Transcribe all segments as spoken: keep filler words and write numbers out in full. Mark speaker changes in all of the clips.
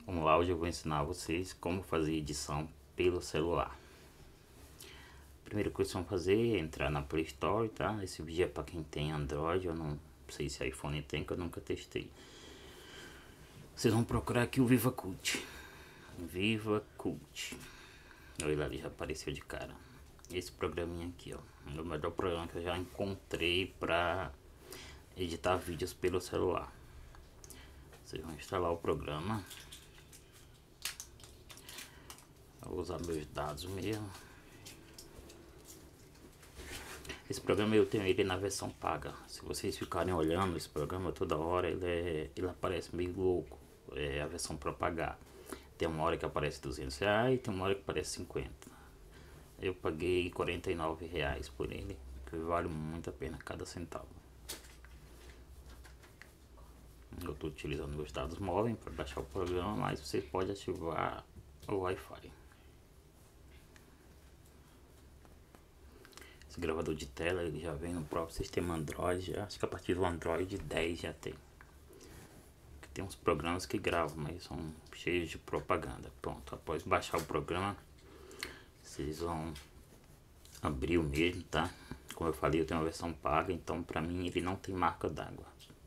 Speaker 1: Vamos lá, hoje eu vou ensinar vocês como fazer edição pelo celular. Primeiro que vocês vão fazer é entrar na Play Store, tá? Esse vídeo é para quem tem Android, eu não sei se iPhone tem, que eu nunca testei. Vocês vão procurar aqui o VivaCut. VivaCut. Olha lá, ele já apareceu de cara. Esse programinha aqui, ó, é o melhor programa que eu já encontrei para editar vídeos pelo celular. Vocês vão instalar o programa. Vou usar meus dados mesmo. Esse programa eu tenho ele na versão paga. Se vocês ficarem olhando esse programa toda hora, ele, é, ele aparece meio louco. É a versão para pagar. Tem uma hora que aparece duzentos reais, tem uma hora que aparece cinquenta. Eu paguei quarenta e nove reais por ele, que vale muito a pena cada centavo. Eu estou utilizando meus dados móveis para baixar o programa, mas você pode ativar o Wi-Fi. Esse gravador de tela ele já vem no próprio sistema Android. Acho que a partir do Android dez já tem. Tem uns programas que gravam, mas são cheios de propaganda. Pronto, após baixar o programa, vocês vão abrir o mesmo, tá? Como eu falei, eu tenho uma versão paga, então pra mim ele não tem marca d'água.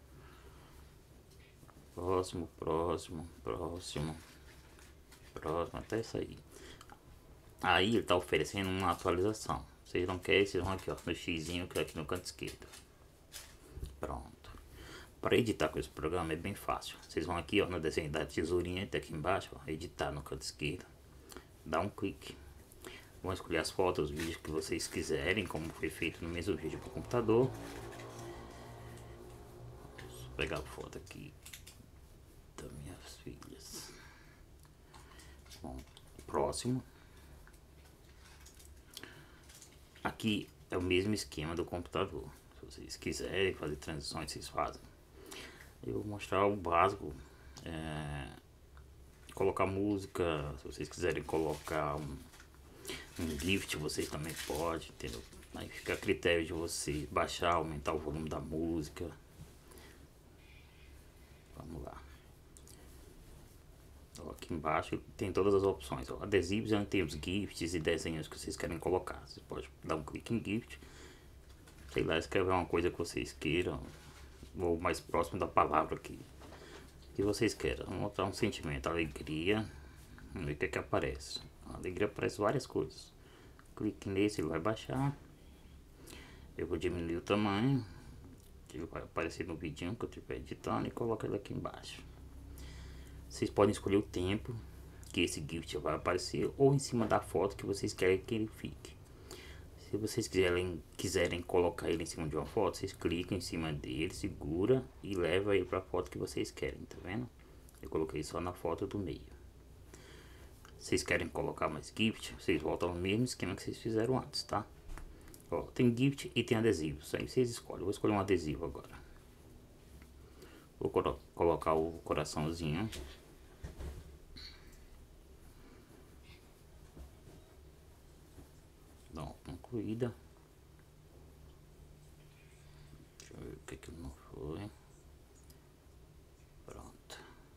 Speaker 1: Próximo, próximo, próximo, próximo, até sair. Aí ele tá oferecendo uma atualização. Vocês não querem, vocês vão aqui, ó, no xizinho que é aqui no canto esquerdo. Pronto. Para editar com esse programa é bem fácil. Vocês vão aqui, ó, no desenho da tesourinha, até aqui embaixo, ó, editar no canto esquerdo. Dá um clique. Vão escolher as fotos, os vídeos que vocês quiserem, como foi feito no mesmo vídeo para o computador. Vou pegar a foto aqui das minhas filhas. Bom, próximo. Aqui é o mesmo esquema do computador. Se vocês quiserem fazer transições, vocês fazem. Eu vou mostrar o básico. É, colocar música. Se vocês quiserem colocar um, um gift, vocês também podem, entendeu? Aí fica a critério de vocês baixar, aumentar o volume da música. Vamos lá. Ó, aqui embaixo tem todas as opções. Ó, adesivos, onde tem os gifts e desenhos que vocês querem colocar. Vocês podem dar um clique em gift. Sei lá, escrever uma coisa que vocês queiram. Ou mais próximo da palavra que, que vocês queiram. Vamos botar um sentimento, alegria. Vamos ver o que é que aparece. A alegria aparece várias coisas. Clique nesse, ele vai baixar. Eu vou diminuir o tamanho. Ele vai aparecer no vidinho que eu estiver editando e coloco ele aqui embaixo. Vocês podem escolher o tempo que esse gift vai aparecer ou em cima da foto que vocês querem que ele fique. Se vocês quiserem, quiserem colocar ele em cima de uma foto, vocês clicam em cima dele, segura e leva ele para a foto que vocês querem, tá vendo? Eu coloquei só na foto do meio. Vocês querem colocar mais gift, vocês voltam no mesmo esquema que vocês fizeram antes, tá? Ó, tem gift e tem adesivos, aí vocês escolhem. Eu vou escolher um adesivo agora. Vou colo colocar o coraçãozinho. Dá uma concluída. Deixa eu ver o que que não foi. Pronto.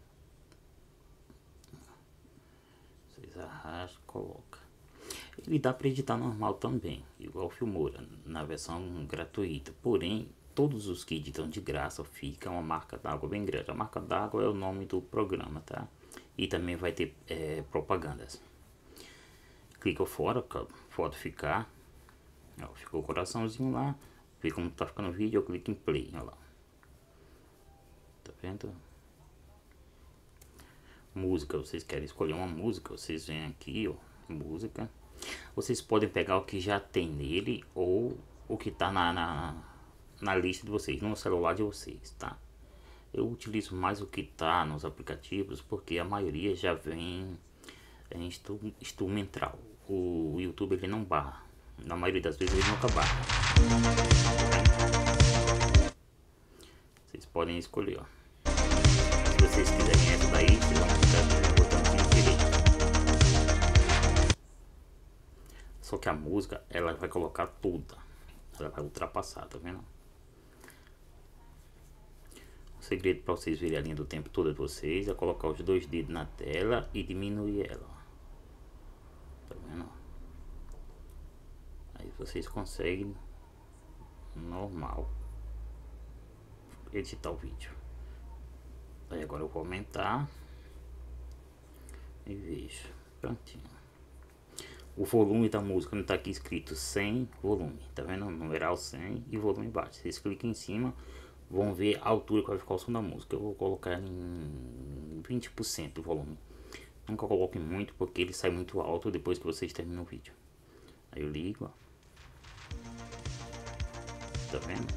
Speaker 1: Vocês arrastam, coloca. Ele dá para editar normal também, igual o Filmora, na versão gratuita. Porém, todos os que editam de graça ficam uma marca d'água bem grande. A marca d'água é o nome do programa, tá? E também vai ter é, propagandas. Clica fora, foto ficar. Ó, ficou o coraçãozinho lá. Vê como tá ficando o vídeo, eu clico em play, olha lá. Tá vendo? Música, vocês querem escolher uma música, vocês vêm aqui, ó, música. Vocês podem pegar o que já tem nele ou o que tá na, na, na lista de vocês, no celular de vocês, tá? Eu utilizo mais o que tá nos aplicativos porque a maioria já vem é, instru, instrumental. O YouTube ele não barra, na maioria das vezes ele nunca barra. Vocês podem escolher, ó. Se vocês quiserem essa daí, vocês vão ficar no botãozinho direito. Só que a música ela vai colocar toda, ela vai ultrapassar, tá vendo? segredo para vocês verem a linha do tempo toda de vocês é colocar os dois dedos na tela e diminuir ela. Tá vendo? Aí vocês conseguem normal editar o vídeo. Aí agora eu vou aumentar e vejo. Prontinho. O volume da música não tá aqui escrito cem volume, tá vendo? Numeral cem e volume baixo. Vocês clicam em cima, vão ver a altura que vai ficar o som da música. Eu vou colocar em vinte por cento do volume. Nunca coloque muito porque ele sai muito alto depois que vocês terminam o vídeo. Aí eu ligo, ó. Tá vendo?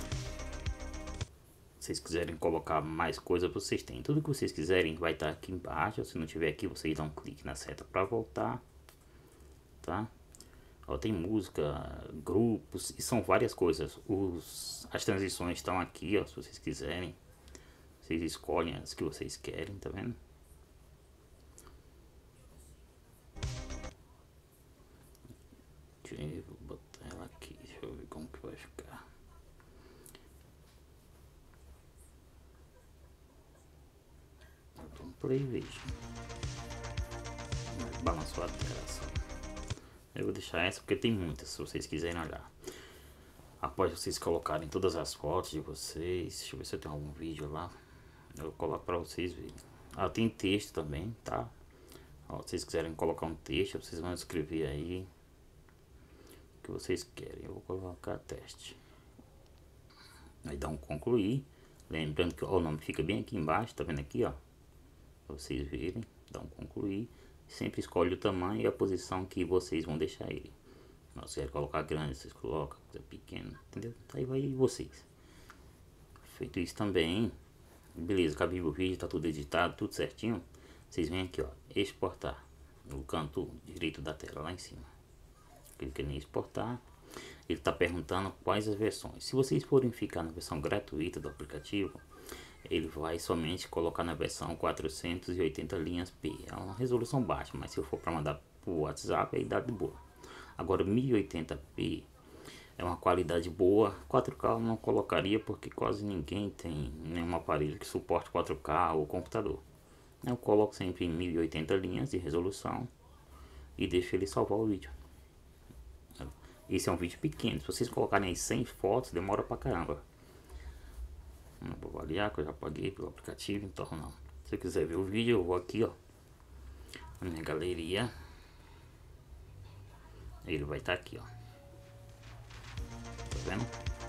Speaker 1: Se vocês quiserem colocar mais coisa, vocês têm. Tudo que vocês quiserem vai estar aqui embaixo. Se não tiver aqui, vocês dão um clique na seta para voltar. Tá? Ó, tem música, grupos e são várias coisas. Os, as transições estão aqui, ó, se vocês quiserem. Vocês escolhem as que vocês querem, tá vendo? Deixa eu botar ela aqui, deixa eu ver como que vai ficar. Eu dou um play e vejo. Balançou a tela só. Eu vou deixar essa porque tem muitas, se vocês quiserem olhar. Após vocês colocarem todas as fotos de vocês, deixa eu ver se eu tenho algum vídeo lá. Eu coloco para vocês verem. Ah, tem texto também, tá? Ó, se vocês quiserem colocar um texto, vocês vão escrever aí o que vocês querem. Eu vou colocar teste. Aí dá um concluir. Lembrando que ó, o nome fica bem aqui embaixo, tá vendo aqui, ó? Para vocês verem, dá um concluir. Sempre escolhe o tamanho e a posição que vocês vão deixar ele. Se quer colocar grande, vocês colocam, pequeno, entendeu? Aí vai vocês. Feito isso também, beleza, acabei o vídeo, tá tudo editado, tudo certinho. Vocês vêm aqui, ó, exportar, no canto direito da tela, lá em cima. Clica em exportar. Ele tá perguntando quais as versões. Se vocês forem ficar na versão gratuita do aplicativo, ele vai somente colocar na versão quatrocentos e oitenta linhas P. É uma resolução baixa, mas se eu for para mandar por WhatsApp, aí dá de boa. Agora mil e oitenta p é uma qualidade boa. quatro K eu não colocaria porque quase ninguém tem nenhum aparelho que suporte quatro K ou computador. Eu coloco sempre em mil e oitenta linhas de resolução e deixo ele salvar o vídeo. Esse é um vídeo pequeno. Se vocês colocarem aí cem fotos, demora pra caramba. Não vou avaliar, que eu já paguei pelo aplicativo, então não. Se você quiser ver o vídeo, eu vou aqui, ó, na minha galeria. Ele vai estar aqui, ó. Tá vendo?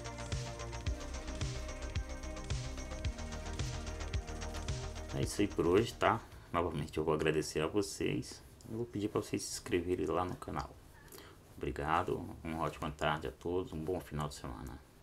Speaker 1: É isso aí por hoje, tá? Novamente eu vou agradecer a vocês. Eu vou pedir para vocês se inscreverem lá no canal. Obrigado, uma ótima tarde a todos, um bom final de semana.